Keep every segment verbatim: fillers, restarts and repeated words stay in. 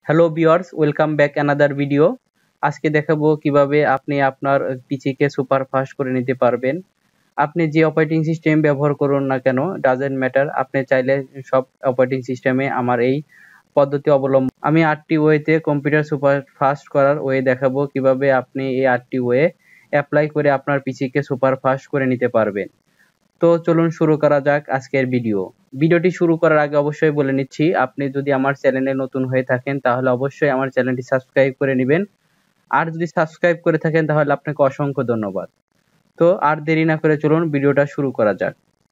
Hello viewers, welcome back another video. আজকে দেখাবো কিভাবে আপনি আপনার পিসিকে সুপার ফাস্ট করে নিতে পারবেন। আপনি যে অপারেটিং সিস্টেম ব্যবহার করুন না কেন, ডাজেন্ট ম্যাটার, আপনি চাইলে সব অপারেটিং সিস্টেমে আমার এই পদ্ধতি অবলম্বন। আমি আটটি ওয়েতে কম্পিউটার সুপার ফাস্ট করার ওয়ে দেখাবো কিভাবে আপনি এই আটটি ওয়ে অ্যাপ্লাই করে আপনার পিসিকে সুপার ফাস্ট করে নিতে পারবেন। তো চলুন শুরু করা যাক আজকের ভিডিও। ভিডিওটি শুরু করার আগে অবশ্যই বলে নিচ্ছি, আপনি যদি আমার চ্যানেলে নতুন হয়ে থাকেন তাহলে অবশ্যই আমার চ্যানেলটি সাবস্ক্রাইব করে নেবেন। আর যদি সাবস্ক্রাইব করে থাকেন তাহলে আপনাকে অসংখ্য ধন্যবাদ। তো আর দেরি না করে চলুন ভিডিওটা শুরু করা যাক।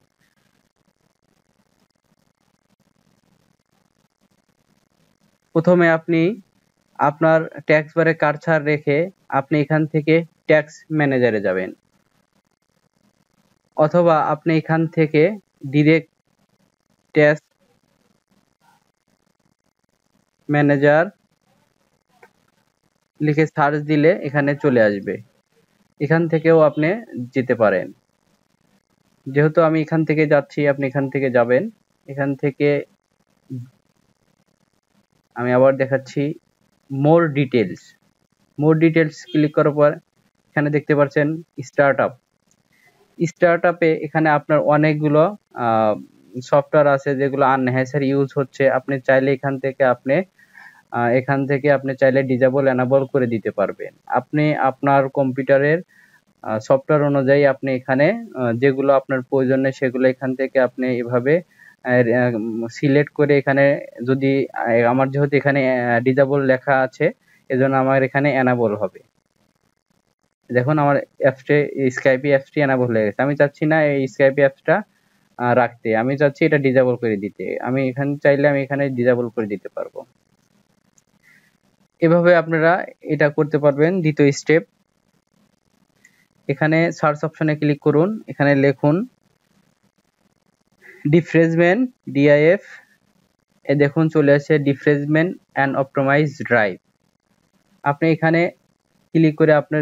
প্রথমে আপনি আপনার ট্যাক্স বারে কার্সার রেখে আপনি এখান থেকে ট্যাক্স ম্যানেজারে যাবেন, অথবা আপনি এখান থেকে ডিরেক্ট ট্যাক্স ম্যানেজার লিখে সার্চ দিলে এখানে চলে আসবে। এখান থেকেও আপনি যেতে পারেন। যেহেতু আমি এখান থেকে যাচ্ছি, আপনি এখান থেকে যাবেন। এখান থেকে আমি আবার দেখাচ্ছি more details. More details click করার পর এখানে দেখতে পাচ্ছেন স্টার্ট আপ। স্টার্ট আপে এখানে আপনার অনেকগুলো সফটওয়্যার আছে যেগুলো আননেসেসারি ইউজ হচ্ছে। আপনি চাইলে এখান থেকে আপনি এখান থেকে আপনি চাইলে ডিজেবল এনাবল করে দিতে পারবেন। আপনি আপনার কম্পিউটারের সফটওয়্যার অনুযায়ী আপনি এখানে যেগুলো আপনার প্রয়োজন নেই সেগুলো এখান থেকে আপনি এভাবে সিলেক্ট করে, এখানে যদি আমার যেহেতু এখানে ডিজেবল লেখা আছে এজন্য আমার এখানে এনাবল হবে। দেখুন আমার অ্যাপসটি স্কাইপি অ্যাপসটি এনাবল হয়ে গেছে। আমি চাচ্ছি না এই স্কাইপি অ্যাপসটা রাখতে, আমি চাচ্ছি এটা ডিজেবল করে দিতে। আমি এখানে চাইলে আমি এখানে ডিজেবল করে দিতে পারবো। এভাবে আপনারা এটা করতে পারবেন। দ্বিতীয় স্টেপ, এখানে সার্চ অপশনে ক্লিক করুন, এখানে লিখুন ডিফ্রেশমেন্ট ডিআইএফ। এ দেখুন চলে আসে ডিফ্রেশমেন্ট অ্যান্ড অপটিমাইজ ড্রাইভ। আপনি এখানে ক্লিক করে আপনার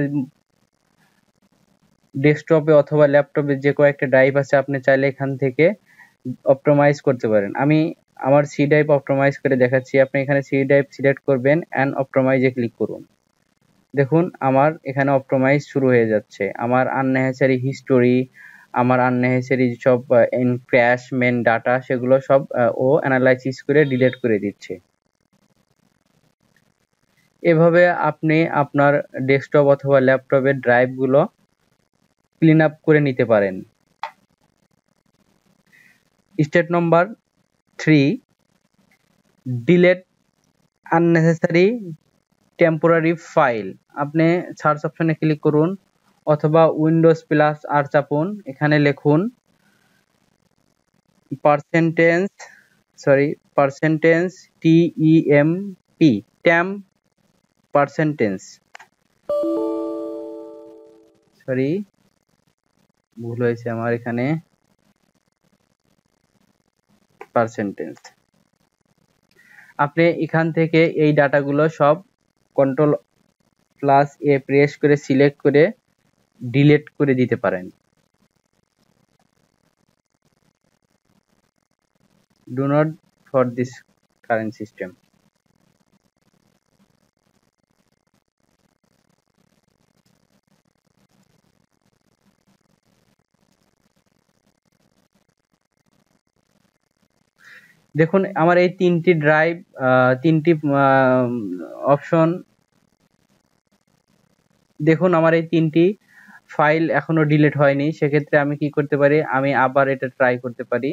ডেস্কটপে অথবা ল্যাপটপে যে কয়েকটা ড্রাইভ আছে আপনি চাইলে এখান থেকে অপটিমাইজ করতে পারেন। আমি আমার সি ড্রাইভ অপটিমাইজ করে দেখাচ্ছি। আপনি এখানে সি ড্রাইভ সিলেক্ট করবেন অ্যান্ড অপটিমাইজে ক্লিক করুন। দেখুন আমার এখানে অপটিমাইজ শুরু হয়ে যাচ্ছে। আমার আননেসেসারি হিস্টোরি, আমার আননেসেসারি সব ক্র্যাশ মেন ডাটা সেগুলো সব ও অ্যানালাইসিস করে ডিলিট করে দিচ্ছে। এভাবে আপনি আপনার ডেস্কটপ অথবা ল্যাপটপের ড্রাইভগুলো ক্লিন আপ করে নিতে পারেন। Step number three, delete unnecessary temporary file. আপনি সার্চ অপশনে ক্লিক করুন অথবা উইন্ডোজ প্লাস আর চাপুন। এখানে লিখুন percentage sorry percentage T E M P temp percentage sorry ভুল হয়েছে আমার, এখানে পার্সেন্টেজ। আপনি এখান থেকে এই ডাটাগুলো সব কন্ট্রোল প্লাস এ প্রেস করে সিলেক্ট করে ডিলিট করে দিতে পারেন। Do not for this current system. দেখুন আমার এই তিনটি ড্রাইভ তিনটি অপশন, দেখুন আমার এই তিনটি ফাইল এখনো ডিলিট হয়নি। সেক্ষেত্রে আমি কি করতে পারি, আমি আবার এটা ট্রাই করতে পারি।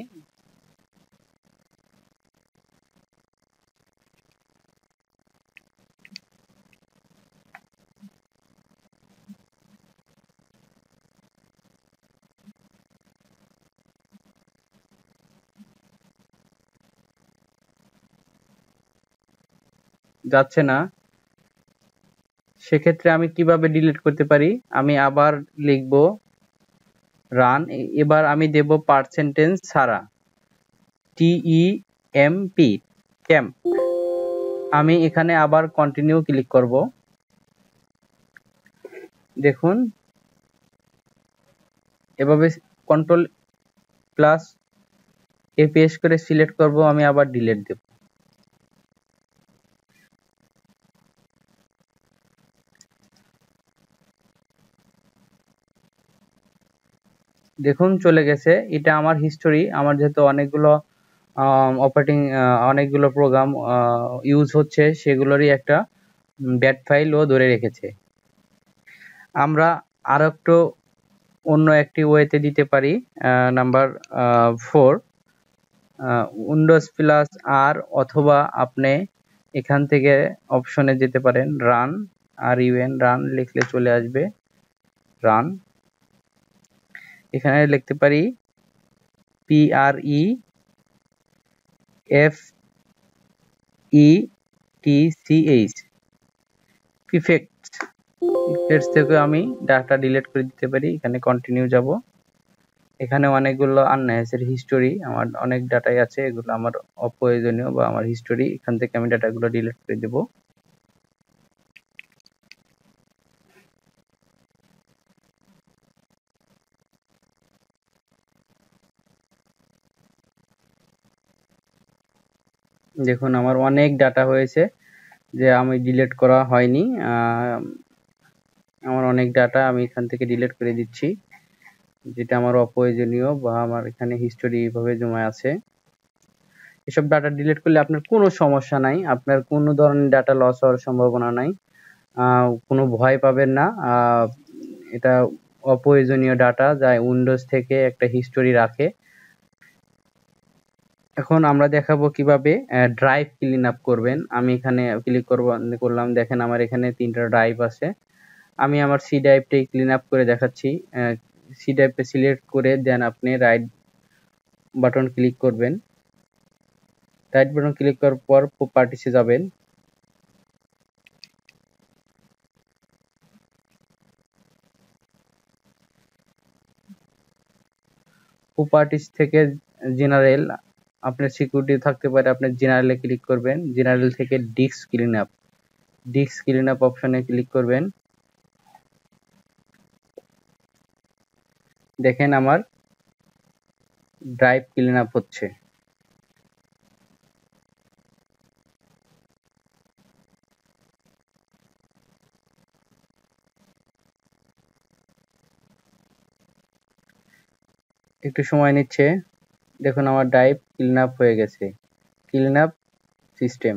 যাচ্ছে না, সেক্ষেত্রে আমি কিভাবে ডিলিট করতে পারি, আমি আবার লিখব রান। এবার আমি দেব পার্সেন্টেজ ছাড়া টি ই এম পি টেম। আমি এখানে আবার কন্টিনিউ ক্লিক করব। দেখুন এভাবে কন্ট্রোল প্লাস এ প্রেস করে সিলেক্ট করব, আমি আবার ডিলিট দেব। দেখুন চলে গেছে। এটা আমার হিস্টোরি। আমার যেহেতু অনেকগুলো অপারেটিং অনেকগুলো প্রোগ্রাম ইউজ হচ্ছে, সেগুলোরই একটা ব্যাট ফাইল ও ধরে রেখেছে। আমরা আর একটু অন্য একটি ওয়েতে দিতে পারি। Number four, Windows plus R, অথবা আপনি এখান থেকে অপশনে যেতে পারেন রান, আর ইউএন রান লিখলে চলে আসবে রান। এখানে লিখতে পারি P R E F E T C H, পিফেক্ট। পিফেক্ট থেকে আমি ডাটা ডিলিট করে দিতে পারি। এখানে কন্টিনিউ যাব। এখানে অনেকগুলো আননেসেসারি হিস্টোরি, আমার অনেক ডাটাই আছে, এগুলো আমার অপ্রয়োজনীয় বা আমার হিস্টোরি। এখান থেকে আমি ডাটাগুলো ডিলিট করে দেব। দেখুন আমার অনেক ডাটা হয়েছে যে আমি ডিলিট করা হয়নি। আমার অনেক ডাটা আমি এখান থেকে ডিলিট করে দিচ্ছি, যেটা আমার অপ্রয়োজনীয় বা আমার এখানে হিস্টোরি এইভাবে জমা আছে। এসব ডাটা ডিলিট করলে আপনার কোনো সমস্যা নাই, আপনার কোনো ধরনের ডাটা লস হওয়ার সম্ভাবনা নাই। কোনো ভয় পাবেন না। এটা অপ্রয়োজনীয় ডাটা যা উইন্ডোজ থেকে একটা হিস্টোরি রাখে। এখন আমরা দেখাবো কিভাবে ড্রাইভ ক্লিন আপ করবেন। আমি এখানে ক্লিক করব করলাম, দেখেন আমার এখানে তিনটা ড্রাইভ আছে। আমি আমার সি ড্রাইভটাই ক্লিন আপ করে দেখাচ্ছি। সি ড্রাইভটা সিলেক্ট করে দেন আপনি রাইট বাটন ক্লিক করবেন। রাইট বাটন ক্লিক করার পর প্রপার্টিসে যাবেন। প্রপার্টিস থেকে জেনারেল, আপনার সিকিউরিটি থাকতে পারে, আপনি জেনারেলে ক্লিক করবেন। জেনারেল থেকে disk clean up, disk clean up অপশনে ক্লিক করবেন। দেখেন আমার ড্রাইভ ক্লিন আপ হচ্ছে। একটু সময় নিচ্ছে। দেখুন আমার ড্রাইভ ক্লিন আপ হয়ে গেছে। Clean up system.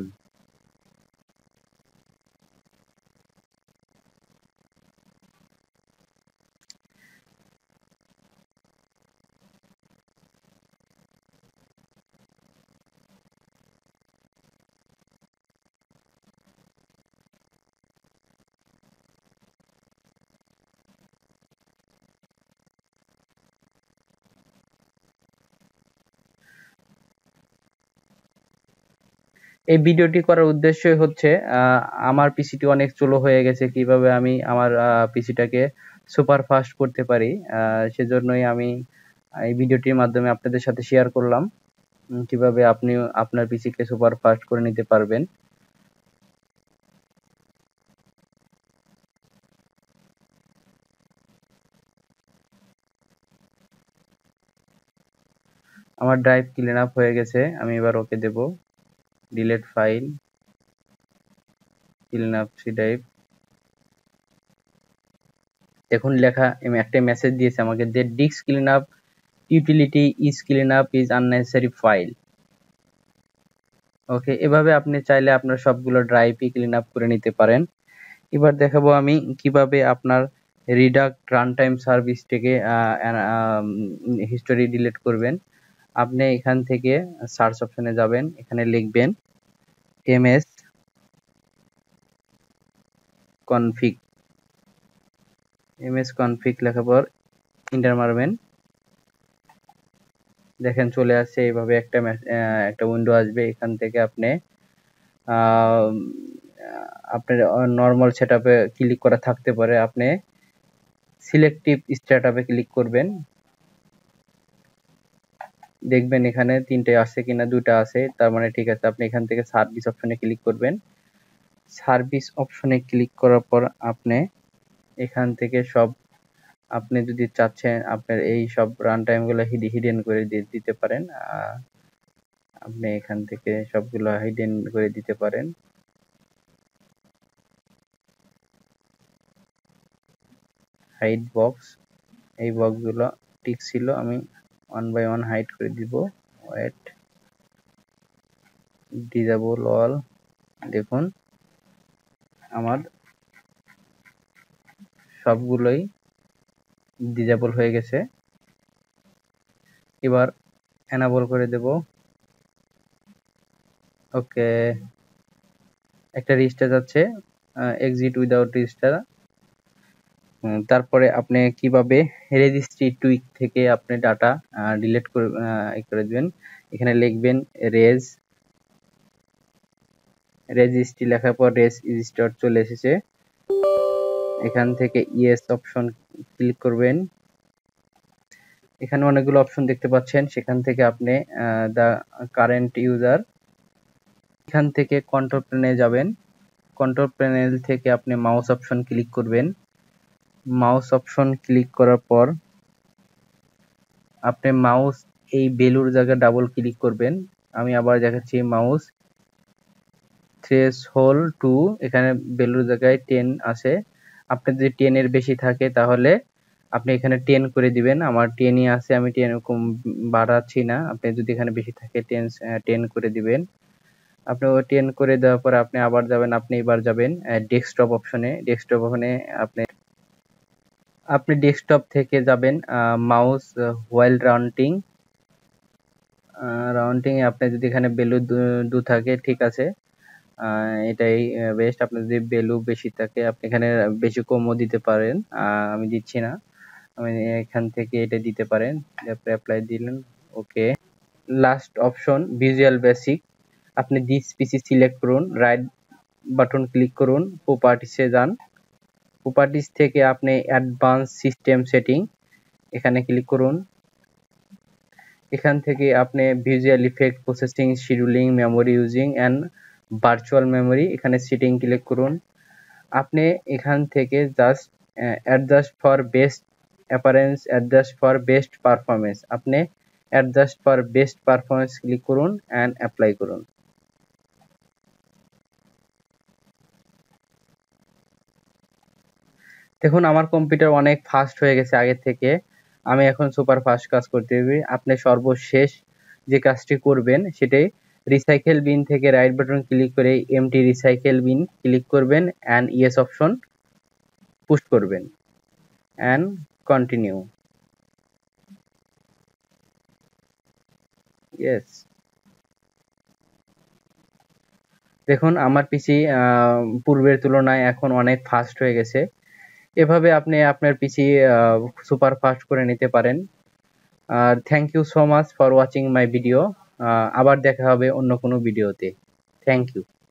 এই ভিডিওটি করার উদ্দেশ্যই হচ্ছে আমার পিসিটি অনেক স্লো হয়ে গেছে, কিভাবে আমি আমার পিসিটাকে সুপার ফাস্ট করতে পারি। সেজন্যই আমি এই ভিডিওটির মাধ্যমে আপনাদের সাথে শেয়ার করলাম কিভাবে আপনি আপনার পিসিকে সুপার ফাস্ট করে নিতে পারবেন। আমার ড্রাইভ ক্লিন আপ হয়ে গেছে, আমি এবার ওকে দেব। Delete file, clean up C drive. দেখুন লেখা একটা মেসেজ দিয়েছে আমাকে, যে disk clean up utility is clean up is unnecessary file. Okay, এভাবে আপনি চাইলে আপনার সবগুলো ড্রাইভই ক্লিন আপ করে নিতে পারেন। এবার দেখাবো আমি কিভাবে আপনার রিডাক্ট রান টাইম সার্ভিস থেকে হিস্টোরি ডিলিট করবেন। আপনি এখান থেকে সার্চ অপশনে যাবেন, এখানে লিখবেন এমএস কনফিগ। এমএস কনফিগ লেখার পর এন্টার মারবেন। দেখেন চলে আসছে এইভাবে একটা একটা উইন্ডো আসবে। এখান থেকে আপনি আপনার নর্মাল সেটআপে ক্লিক করা থাকতে পারে, আপনি সিলেক্টিভ স্টার্টআপে ক্লিক করবেন। দেখবেন এখানে তিনটে আছে কিনা, দুটা আছে, তার মানে ঠিক আছে। আপনি এখান থেকে সার্ভিস অপশনে ক্লিক করবেন। সার্ভিস অপশনে ক্লিক করার পর আপনি এখান থেকে সব, আপনি যদি চাচ্ছেন আপনার এই সব রান টাইম গুলো হিডেন করে দিতে পারেন। আপনি এখান থেকে সবগুলো হিডেন করে দিতে পারেন। হাইড বক্স, এই বক্সগুলো টিক ছিল, আমি ওয়ান বাই ওয়ান হাইড করে দিব। Wait, disable all. দেখুন আমার সবগুলোই ডিসেবল হয়ে গেছে। এবার এনেবল করে দেব। ওকে, একটা রেজিস্টার যাচ্ছে, এক্সিট উইদাউট রেজিস্টার। তারপরে আপনি কিভাবে রেজিস্ট্রি টুইক থেকে আপনি ডাটা ডিলিট করে করে দিবেন। এখানে লিখবেন রেজ, রেজিস্ট্রি লেখার পর রেজ রেজিস্টার চলে এসেছে। এখান থেকে ইয়েস অপশন ক্লিক করবেন। এখানে অনেকগুলো অপশন দেখতে পাচ্ছেন, সেখান থেকে আপনি দা কারেন্ট ইউজার, এখান থেকে কন্ট্রোল প্যানেলে যাবেন। কন্ট্রোল প্যানেল থেকে আপনি মাউস অপশন ক্লিক করবেন। মাউস অপশন ক্লিক করার পর আপনি মাউস এই বেলুর জায়গায় ডাবল ক্লিক করবেন। আমি আবার দেখাচ্ছি, মাউস থ্রেশহোল্ড টু, এখানে বেলুর জায়গায় টেন আছে। আপনার যদি টেন এর বেশি থাকে তাহলে আপনি এখানে টেন করে দিবেন। আমার টেনই আছে, আমি টেন কম বাড়াচ্ছি না। আপনি যদি এখানে বেশি থাকে টেন টেন করে দিবেন। আপনি ও টেন করে দেওয়ার পর আপনি আবার যাবেন, আপনি এবার যাবেন ডেস্কটপ অপশনে। ডেস্কটপ অপশনে আপনি আপনি ডেস্কটপ থেকে যাবেন মাউস হোয়াইল রাউন্ডিং। রাউন্ডিং এ আপনি যদি এখানে বেলু দু থাকে, ঠিক আছে, এটাই বেস্ট। আপনার যদি বেলু বেশি থাকে আপনি এখানে বেশি কমও দিতে পারেন, আমি দিচ্ছি না, আমি এখান থেকে এটা দিতে পারেন। অ্যাপ্লাই দিলেন, okay. Last option visual basic, আপনি দিস পিসি সিলেক্ট করুন, রাইট বাটন ক্লিক করুন, প্রপার্টিসে যান। প্রপার্টিস থেকে আপনি অ্যাডভান্স সিস্টেম সেটিং এখানে ক্লিক করুন। এখান থেকে আপনি visual effect, processing, scheduling, memory using and virtual memory এখানে সেটিং ক্লিক করুন। আপনি এখান থেকে just adjust for best appearance, adjust for best performance, আপনি adjust for best performance click করুন অ্যান্ড অ্যাপ্লাই করুন। দেখুন আমার কম্পিউটার অনেক ফাস্ট হয়ে গেছে আগের থেকে, আমি এখন সুপার ফাস্ট কাজ করতে পারি। আপনি সর্বশেষ যে কাজটি করবেন সেটাই রিসাইকেল বিন থেকে রাইট বাটন ক্লিক করে এমটি রিসাইকেল বিন ক্লিক করবেন অ্যান্ড ইয়েস অপশন পুশ করবেন অ্যান্ড কন্টিনিউ। ইয়েস, দেখুন আমার পিসি পূর্বের তুলনায় এখন অনেক ফাস্ট হয়ে গেছে। এভাবে আপনি আপনার পিসি সুপার ফাস্ট করে নিতে পারেন। আর thank you so much for watching my video. আবার দেখা হবে অন্য কোনো ভিডিওতে। Thank you.